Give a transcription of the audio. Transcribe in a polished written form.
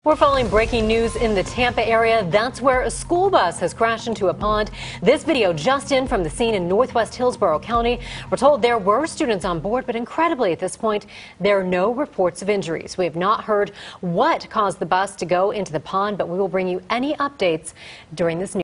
We're following breaking news in the Tampa area. That's where a school bus has crashed into a pond. This video just in from the scene in northwest Hillsborough County. We're told there were students on board, but incredibly at this point, there are no reports of injuries. We have not heard what caused the bus to go into the pond, but we will bring you any updates during this news.